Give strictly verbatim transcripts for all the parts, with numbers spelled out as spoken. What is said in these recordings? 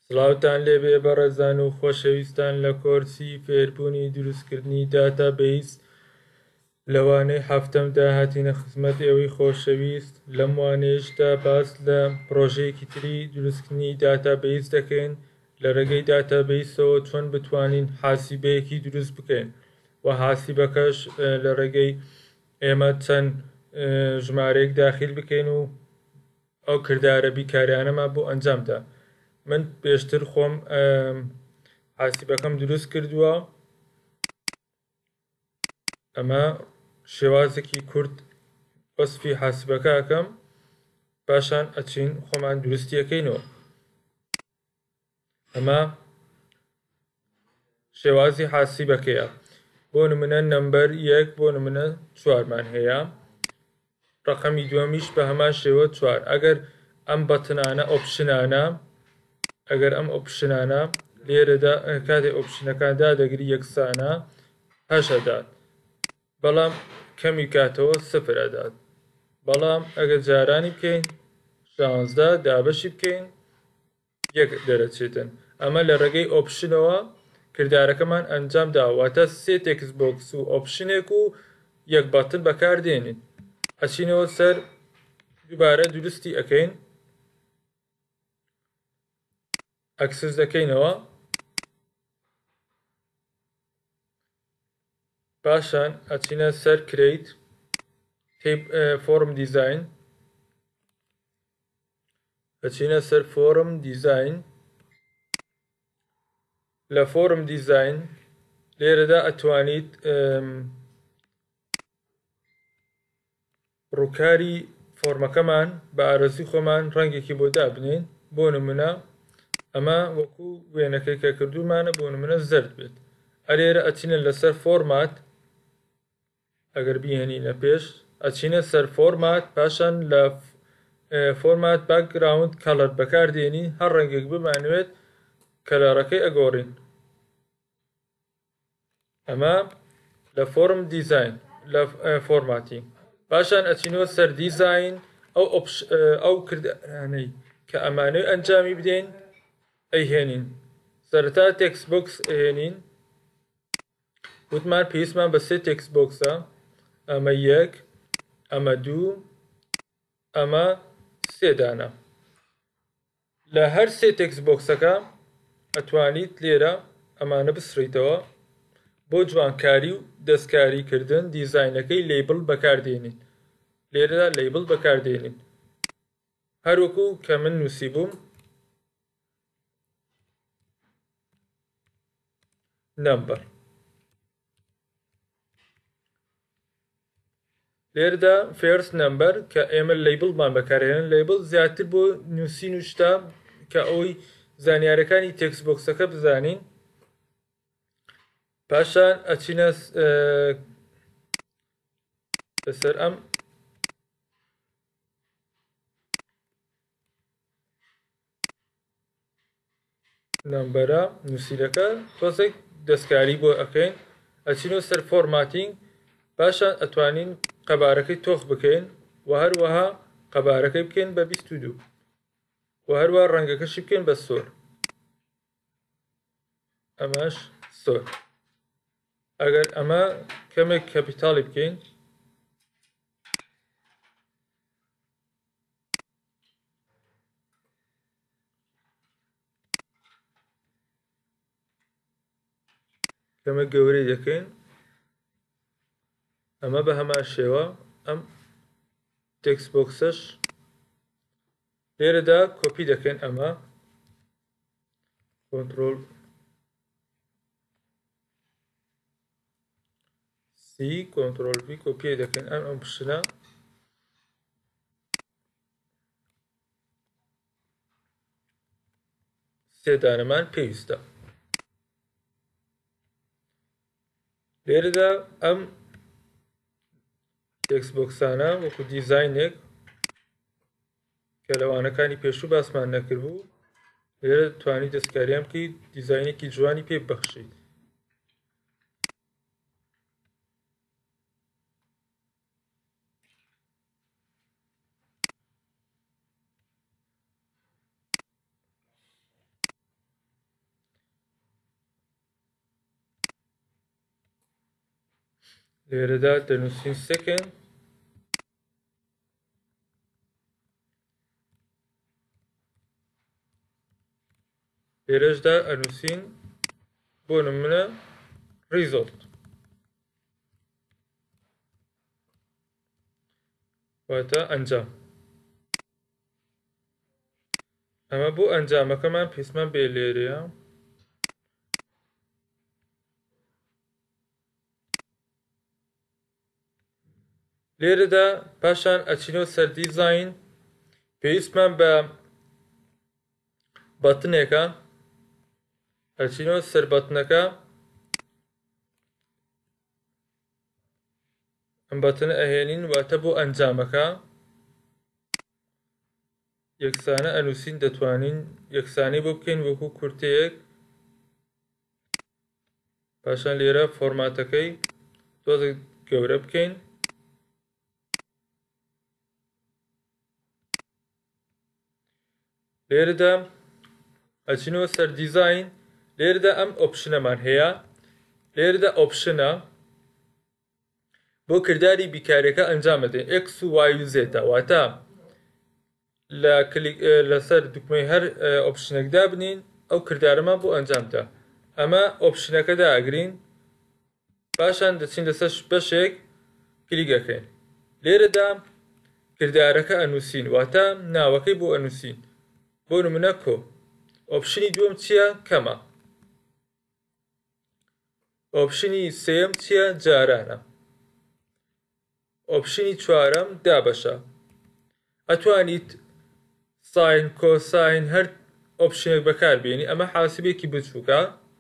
سڵاوتان لێبێ بەڕێزان و خۆشەویستان لە کۆرسی فێربوونی دروستکردنی داتابەیس لەوانەی حەوتەمدا هاتینە خزمەت ئێوەی خۆشەویست. لەم وانەیەشدا باس لە پرۆژەیەکی تری دروستکردنی داتابەیس دەکەین لە ڕێگەی داتابەیسەوە چۆن بتوانین حاسیبەیەکی دروست بکەین و حاسیبەکەش لە ڕێگەی ئێمە چەند ژمارەیەک داخل بکەین و ئەو کردارە بیکاریانەمان بۆ ئەنجامدا. من پێشتر خۆم حاسیبەکەم دروست کردووە، ئەمە شێوازێکی کورت وەسفی حاسیبەکە ئەکەم، پاشان ئەچین خۆمان دروستیەکەینەوە. ئەمە شێوازی حاسیبەکەیە. بۆ نمونە نەمبەر یەک بۆ نمونە چوارمان هەیە، ڕقەمی دووەمیش بە هەمان شێوە چوار. ئەگەر ئەم بەتنانە ئۆپشنانە ئەگەر ئەم ئۆپشنانە لێرەدا کاتێ ئۆپشنەکان دادەگری یەکسانە هەش ئەدات، بەڵام کەمی کاتەوە سفر ئەدات. بەڵام ئەگەر جارانی بکەین شانزدە دابەشی بکەین یەک دەرەچێتن. ئەمە لە ڕێگەی ئۆپشنەوە کردارەکەمان ئەنجام داواتە سێ تێکس بۆکس و ئۆپشنێک و یەک بەتن بەکاردێنین. ئەچینەوە سەر دووبارە دروستی ئەەکەین، ئەکسس دەکەینەوە، پاشان ئەچینە سەر کریت فۆرم دیزاین، ئەچینە سەر فۆرم دیزاین. لە فۆرم دیزاین لێرەدا ئەتوانیت ڕووکاری فۆرمەکەمان بە ئارەزوی خۆمان ڕەنگێکی بۆ دابنین. بۆ نمونە ئەمە وەکو وێنەکەی کە کردومانە بۆ نمونە زەرد بێت. ئەلێرە ئەچینە لەسەر فۆرمات، ئەگەر بیهێنینە پێش ئەچینە سەر فۆرمات، پاشان لە فۆرمات باکگراوند کەڵەر بەکاردێنی، هەر ڕەنگێک بمانوێت کەلەرەکەی ئەگۆڕین. ئەمە لە فۆرم دیزاین لە فۆرماتی. پاشان ئەچینەوە سەر دیزاین، ئەو ئەو کردارانەی کە ئەمانەوێت ئەنجامی بدەین ئەیهێنین. سەرەتا تێکس بۆکس ئەهێنین، وتمان پێویستمان بە سێ تێکس بۆکسە، ئەمە یەک، ئەمە دوو، ئەمە سێ دانە. لە هەر سێ تێکس بۆکسەکە ئەتوانیت لێرە ئەمانە بسڕیتەوە بۆ جوانکاری و دەستکاریکردن دیزاینەکەی لیبل بەکاردێنین. لێرەدا لیبل بەکاردێنین، هەروەکو کە من نووسی بووم نمبەر. لێرەدا فێرست نمبەر کە ئێمە لیبلمان بەکارهێنن، لیبل زیاتر بۆ نووسین و شتا کە ئەوەی زانیارەکانی تێکس بۆکسەکە بزانین. پاشان ئەچینە بەسەر ئەم نمبەرە نووسیرەکە تۆزێک دەستکاری بۆ ئەەکەین. ئەچینەوە سەر فۆرماتینگ، پاشان ئەتوانین قەبارەکەی تۆخ بکەین و هەروەها قەبارەکەی بکەین بە بیست و دوو و هەروەها ڕەنگەکەشی بکەین بە سۆر، ئەمەش سۆر. ئەگەر ئەمە کەمێک کەپیتاڵی بکەین، کەمە گەورەی دەکەین، ئەمە بە هەمان شێوە. ئەم تێکس بۆکسەش لێرەدا کۆپی دەکەین، ئەمە کۆنتڕۆل سی کۆنتڕۆل ڤی کۆپی دەکەین ئەم ئەم پشتە. سێ دانەمان پێویستە. لێرەدا ئەم تێکس بۆکسانە وەکو دیزاینێک کە لەوانەکانی پێشوو باسمان نەکردبوو، لێرە توانی دەستکاریان بکەیت دیزاینێکی جوانی پێ ببەخشیت. لێرەدا دەنووسین سێکند لێرەشدا ئەنووسین بۆ نمونە ریزۆڵت واتە ئەنجام ئەمە بۆ ئەنجامەکەمان پێویستمان بێ لێرەیە لێرەدا پاشان ئەچینەوە سەر دیزاین پێویستمان بە بەتنێکە ئەچینەوە سەر بەتنەکە ئەم بەتنە ئەهێنین واتە بۆ ئەنجامەکە یەکسانە ئەنووسین دەتوانین یەکسانەی بۆ بکەین وەکو کورتەیەک پاشان لێرە فۆرماتەکەی تۆزێ گەورە بکەین لێرەدا ئەچینەوە سەر دیزاین لێرەدا ئەم ئۆپشنەمان هەیە لێرەدا ئۆپشنە بۆ کردداری بیکارەکە ئەنجام بدەین ئێکس و وای و زێتە واتە لە لەسەر دوکمەی هەر ئۆپشنێکدا بنین ئەو کردارەمان بۆ ئەنجامدا ئەمە ئۆپشنەکەدا ئەگرین پاشان دەچین لەسەر بەشێک کلیگەکەین لێرەدا کردارەکە ئەنووسین واتە ناوەکەی بۆ ئەنووسین بۆ نمونە کۆ ئۆپشنی دووەم چییە کەمە ئۆپشنی سێیەم چییە جارانە ئۆپشنی چوارەم دابەشە ئەتوانیت ساین کۆساین هەر ئۆپشنێک بەکاربێنی ئەمە حاسیبێکی بچووکە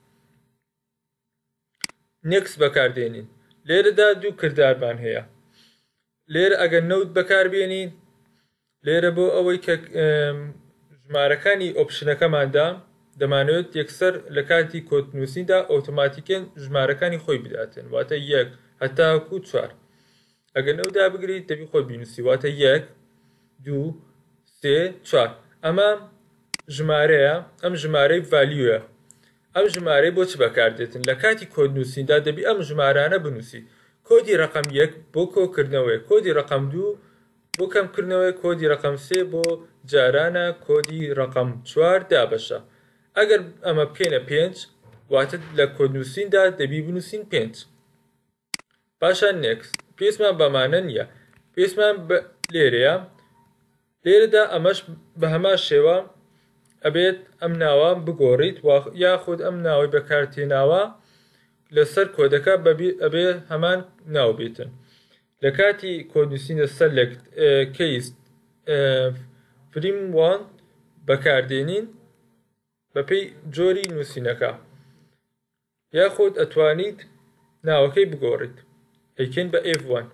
نێکس بەکاردێنین لێرەدا دوو کردارمان هەیە لێرە ئەگەر نەوت بەکاربێنین لێرە بۆ ئەوەی کە ژمارەکانی ئۆپشنەکەماندا دەمانەوێت یەکسەر لە کاتی کۆدنووسیندا ئۆتۆماتیکێن ژمارەکانی خۆی بداتن واتە یەک هەتاکو چوار ئەگەر نەودا بگریت دەبی خۆی بینووسی واتە یەک دوو سێ چوار ئەمە ژمارەیە ئەم ژمارەی ڤالیوە ئەم ژمارەی بۆ چ بەکاردێتن لە کاتی کۆدنووسیندا دەبی ئەم ژمارانە بنووسی کۆدی ڕقم یەک بۆ کۆکردنەوەی کۆدی ڕقم دوو بۆ کەمکردنەوەی کۆدی ڕقم سێ بۆ جارانە کۆدی ڕقم چوار دابەشە ئەگەر ئەمە بکەینە پێنج واتە لە کۆدنووسیندا دەبی بنووسین پێنج پاشان نێکس پێویستمان بەمانە نییە پێویستمان لێرەیە لێرەدا ئەمەش بە هەمان شێوە ئەبێت ئەم ناوە بگۆڕیت یاخود ئەم ناوەی بەکارتێناوە لەسەر کۆدەکە ئەبێ هەمان ناو بێتن لە کاتی کۆدنووسینە سەلێکت کەیس فریم وان بەکاردێنین بەپێی جۆری نووسینەکە یاخود ئەتوانیت ناوەکەی بگۆڕیت ئەیکەین بە ئێف وان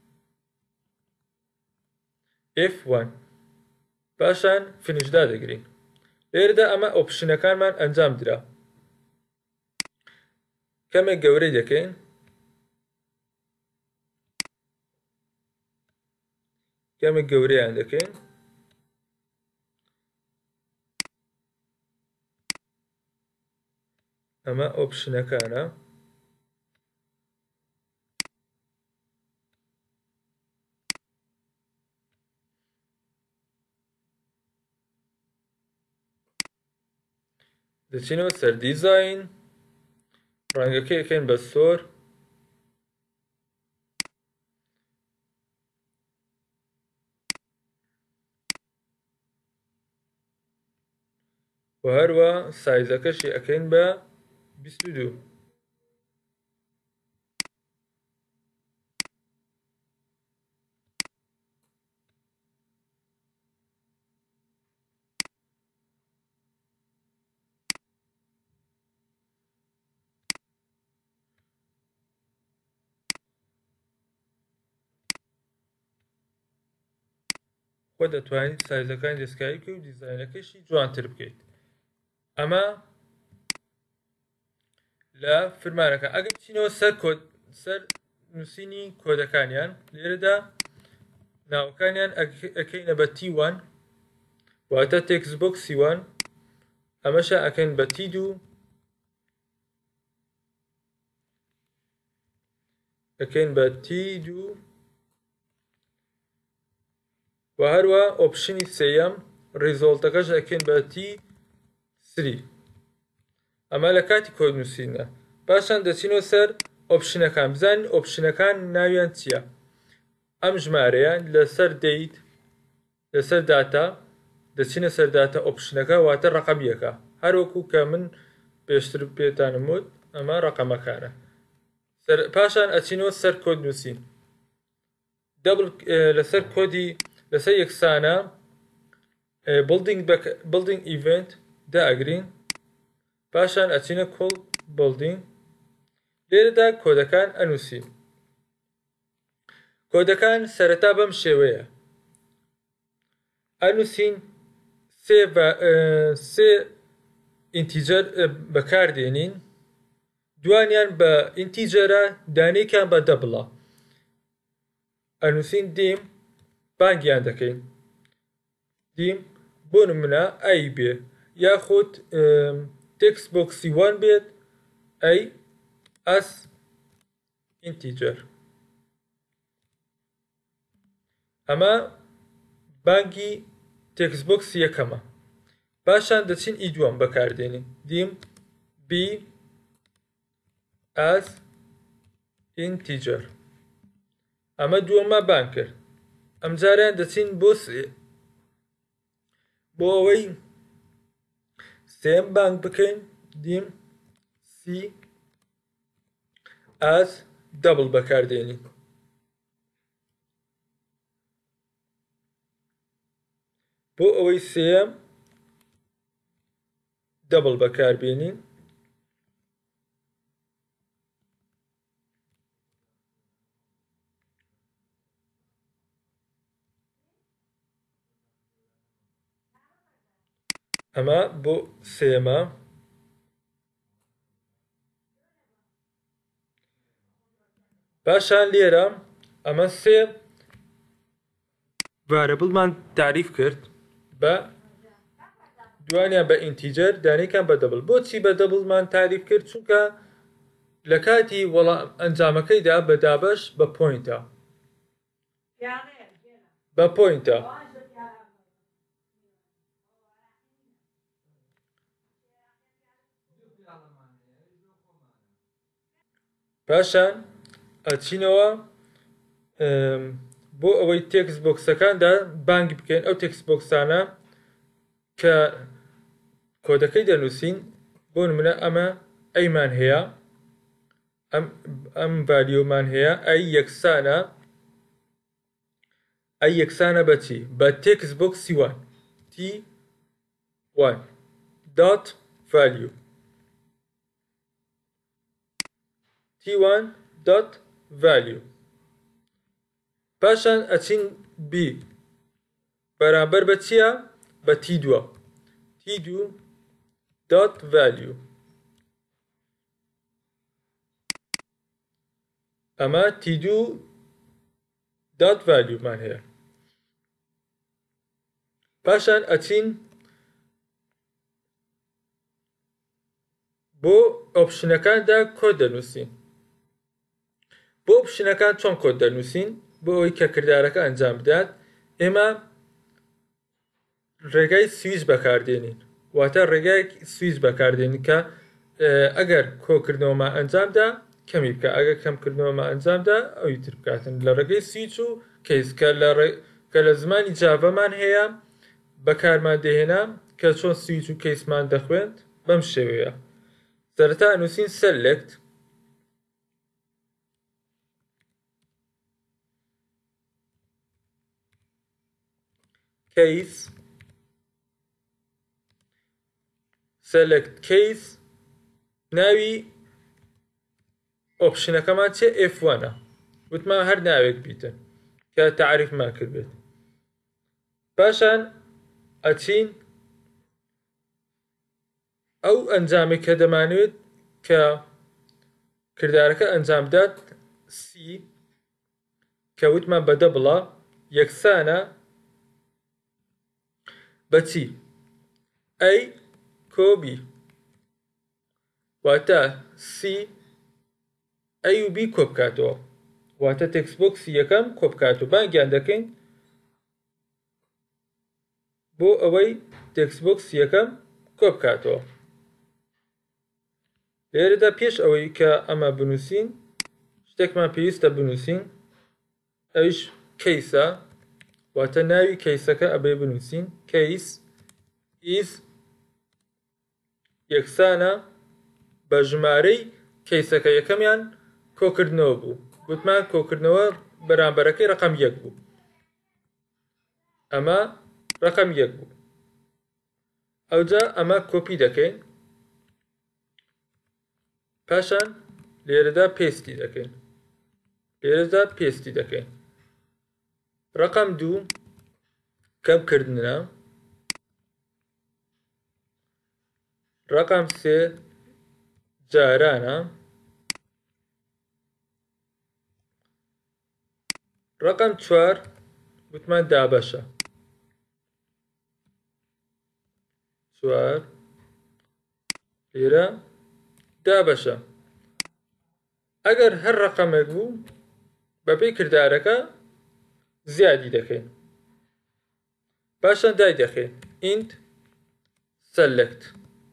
ئێف وان پاشان فینیشدا دەگرین لێرەدا ئەمە ئۆپشنەکانمان ئەنجام درا کەمێک گەورەی دەکەین کەمێک گەورەیان دەکەین ئەمە ئۆپشنەکانە دەچینەوە سەر دیزاین ڕەنگەکە یەکەین بە سۆر و هەروە سایزەکەشی ئەکەین بە بیست و دوو خۆ دەتوانیت سایزەکانی دەستکاری بکەیت و دیزاینەکەشی جوانتر بکەیت ئەمە لە فرمانەکە ئەگەر بچینەوە سەر کۆد سەر نووسینی کۆدەکانیان لێرەدا ناوەکانیان ئەکەینە بە تی وان واتە تێکس بۆکسی وان ئەمەشە ئەکەین بە تی دوو ئەکەین بە تی دوو و هەروە ئۆپشنی سێیەم ریزۆڵتەکەش ئەکەین بە تی سری. ئەمە لە کاتی کۆدنووسینە. پاشان دەچینەوە سەر ئۆپشنەکان. بزانین ئۆپشنەکان ناویان چییە. ئەم ژمارەیە لەسەر دەیت لەسەر داتا دەچینە سەر داتا ئۆپشنەکە واتە ڕقەم یەکە، هەروەکو کە من پێشتر پێتانم وت ئەمە ڕقەمەکانە. پاشان ئەچینەوە سەر کۆدنووسین لەسەر کۆدی لەسەر یەکسانە بڵدینگ ئیڤنت دائەگرین. پاشان ئەچینە کۆڵ بڵدینگ. لێرەدا کۆدەکان ئەنووسین. کۆدەکان سەرەتا بەم شێوەیە ئەنووسین سێ ئینتیجەر بەکاردێنین، دوانیان بە ئینتیجەرە دانەیەکیان بە دەبڵە ئەنووسین. دیم بانگیان دەکەین. دیم بۆ نمونە ئەی بێ یاخود تێکست بۆکسی وان بێت ئەی ئەس ئینتیجەر. ئەمە بانگی تێکست بۆکسی یەکەمە. پاشان دەچین ئی دووەم بەکاردێنین. دیم بی ئەس ئینتیجەر. ئەمە دووەمە بانگ کرد. ئەم جاریان دەچین بۆ سێ بۆ ئەوەی سێم بانگ بکەین. دیم سی ئەس دەبڵ بەکاردێنین. بۆ ئەوەی سێم دەبڵ بەکاربێنین. ئەمە بۆ سێمە. پاشان لێرە ئەمە سێ ڤارەبڵمان تعریف کرد بە دوانیان بە ئینتیجەر دانەیەکیان بە دەبڵ. بۆچی بە دەبڵمان تعریف کرد؟ چونکە لە کاتی وەڵام ئەنجامەکەیدا بە دابەش بە پۆینتە بە پۆینتە پاشان ئەچینەوە بۆ ئەوەی تێکست بۆکسەکاندا بانگ بکەین. ئەو تێکست بۆکسانە کە کۆدەکەی دەنووسین بۆ نمونە ئەمە ئەیمان هەیە، ئەم ڤالیۆمان هەیە. ئەی یەکسانە ئەی یەکسانە بەچی؟ بە تێکست بۆکسی وان تی وان دات ڤالیۆ تی وان دات ڤالیۆ. پاشان ئەچین بی بەرامبەر بە چییە؟ بە تی دووە تی دوو دات ڤالیۆ. ئەمە تی دوو دات ڤالیۆمان هەیە. پاشان ئەچین بۆ ئۆپشنەکاندا کۆد دەنووسین. بۆ ئۆپشنەکان چۆن کۆد دەنووسین؟ بۆ ئەوەی کە کردارەکە ئەنجام بدات ئێمە ڕێگای سویچ بەکاردێنین، واتە ڕێگای سویچ بەکاردێنین کە ئەگەر کۆکردنەوەمان ئەنجامدا کەمی بکە، ئەگەر کەمکردنەوەمان ئەنجامدا ئەوی تر بکاتن لە ڕێگەی سویچ و کەیس کە لە زمانی جاڤەمان هەیە بەکارمان دەهێنا کە چۆن سویچ و کەیسمان دەخوێند بەم شێوەیە. سەرەتا ئەنووسین سەلێکت case select case ناوی ئۆپشنەکەمان چێ؟ ئێف وانە. وتمان هەر ناوێک بیتن کە تعریفمان کرد بێت. پاشان ئەچین ئەو ئەنجامێک کە دەمانوێت کە کردارەکە ئەنجام بدات سی کە وتمان بە دەبڵە یەکسانە بەچی؟ ئەی کۆبی واتە سی ئەی و بی کۆ بکاتەوە. واتە تێکسبۆکسی یەکەم کۆ بکاتەوە بانگیان دەکەین بۆ ئەوەی تێکسبۆکسی یەکەم کۆ بکاتەوە. لێرەدا پێش ئەوەی کە ئەمە بنووسین شتێکمان پێویستە بنووسین، ئەویش کەیسە، واتە ناوی کەیسەکە ئەبێ بنووسین. کەیس ئیز یەکسانە بە ژمارەی کەیسەکە یەکەمیان کۆکردنەوە بوو. گوتمان کۆکردنەوە بەرامبەرەکەی ڕقم یەک بوو، ئەمە ڕقم یەک بوو. ئەوجا ئەمە کۆپی دەکەین، پاشان لێرەدا پێستی دەکەین، لێرەدا پێستی دەکەین. ڕقم دوو کەمکردنە، ڕقم سێ جارانە، ڕقم چوار گوتمان دابەشە، چوار لێرە دابەشە. ئەگەر هەر ڕقمێک بوو بەپێی کردارەکە زیادی دەکەین، پاشان دای دەخێن int select.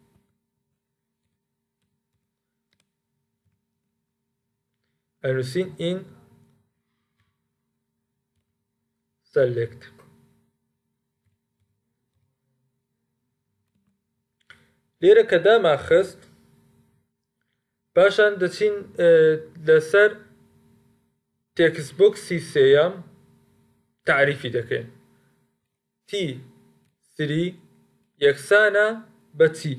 ئەنووسین in select. لێرە کە داماخست پاشان دەچین لەسەر تێکسبۆکسی سێیەم تعریفی دەکەین. تی سری یەکسانە بە چی؟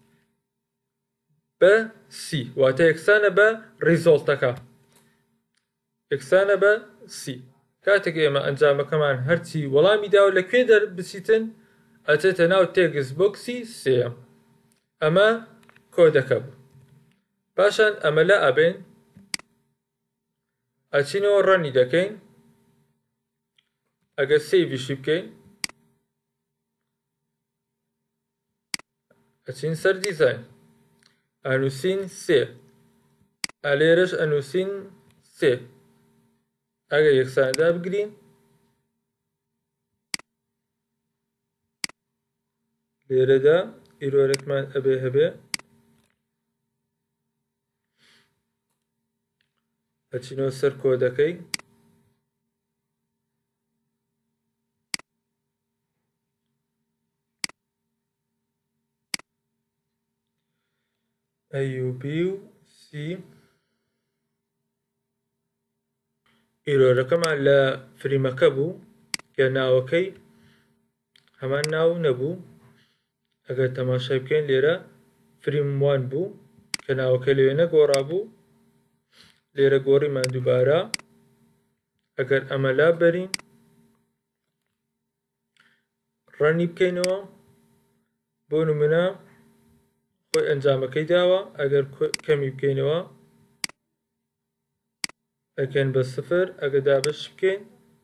بە سی، واتە یەکسانە بە ریزۆڵتەکە، یەکسانە بە سی. کاتێک ئێمە ئەنجامەکەمان هەرچی وەڵامی داوە لەکوێ دەربچیتن ئەچێتە ناو تێکسبۆکسی سێیەم. ئەمە کۆدەکە بوو. پاشان ئەمە لە ئەبێن ئەچینەوە ڕەنی دەکەین. ئەگەر سەیڤیشی بکەین ئەچین سەر دیزاین، ئەنووسین سێ، ئەلێرەش ئەنووسین سێ. ئەگەر یەکسانەدا بگرین لێرەدا ئیرۆرێکمان ئەبێ هەبێ، ئەچینەوە سەر کۆدەکەی، ئەیوبی و سی. ئیرۆرەکەمان لە فریمەکە بوو کە ناوەکەی هەمان ناو نەبوو. ئەگەر تەماشای بکەین لێرە فریم وان بوو کە ناوەکەی لەوێ نەگۆڕا بوو، لێرە گۆڕیمان دووبارە. ئەگەر ئەمە لا بەرین ڕەنی بکەینەوە، بۆ نمونە خۆی ئەنجامەکەی داوە. ئەگەر کەمی بکەینەوە ئەکەن بە سفر، ئەگەر دابش بکەین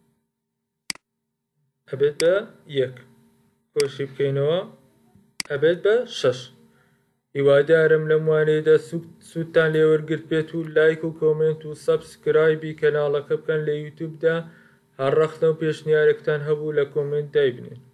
ئەبێت بە یەک، کۆشی بکەینەوە ئەبێت بە شەش. هیوادارم لەم وانەیەدا سوودتان لێوەرگرت بێت و لایک و کۆمنت و سەبسکرایبی کەناڵەکە بکەن لە یوتیوبدا. هەر ڕەختە و پێشنیارێکتان هەبوو لە کۆمنت دایبنێن.